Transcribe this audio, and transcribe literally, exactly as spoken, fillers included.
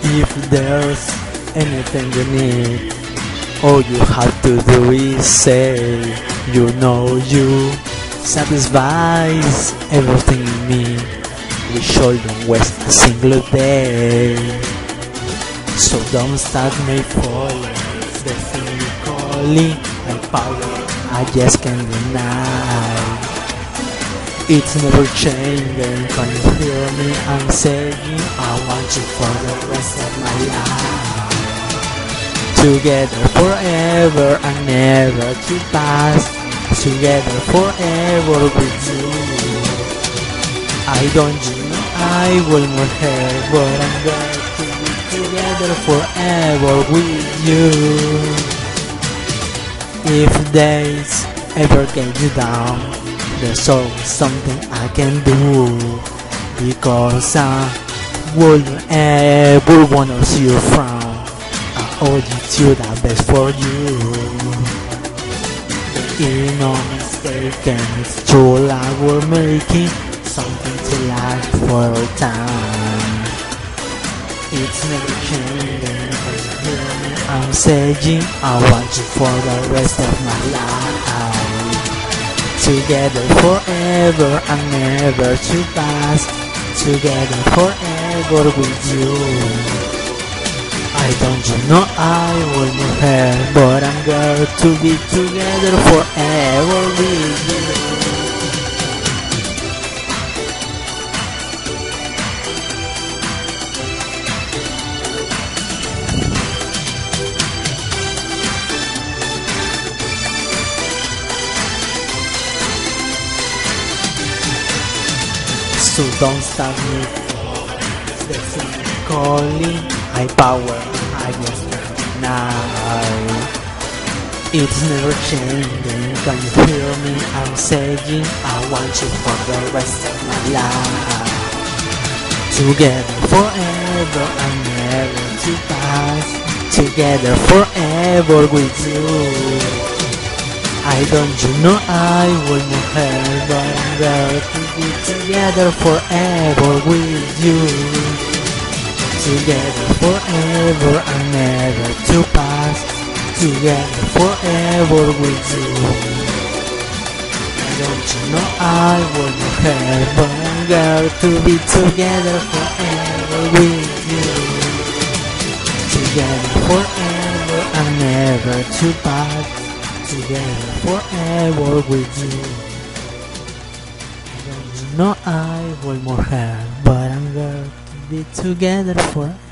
If there's anything you need, all you have to do is say, you know you satisfies everything in me. We shouldn't waste a single day, so don't start me falling. The thing you calling my power, I just can't deny. It's never changing, can you hear me? I'm saying I want you for the rest of my life. Together forever and never to pass. Together forever with you. I don't know I will not hurt, but I'm going to be together forever with you. If days ever get you down, there's always something I can do, because I wouldn't ever wanna see you frown. I owe you to the best for you. You're not mistaken, it's true like we're making something to last for a time. It's never changing, cause you hear me? I'm saying I want you for the rest of my life. Together forever and never to pass. Together forever with you. I don't you know I will not hurt, but I'm going to be together forever with you. So don't stop me from the thing calling my power, I just can't deny. It's never changing, can you hear me? I'm saying I want you for the rest of my life. Together forever and never to pass. Together forever with you. I don't you know I will not hurt, but I'm going to be together forever with you. Together forever and never to pass. Together forever with you. I don't you know I will not hurt, but I'm going to be together forever with you. Together forever and never to pass. Together forever with you. I don't know I will more hurt, but I'm going to be together forever.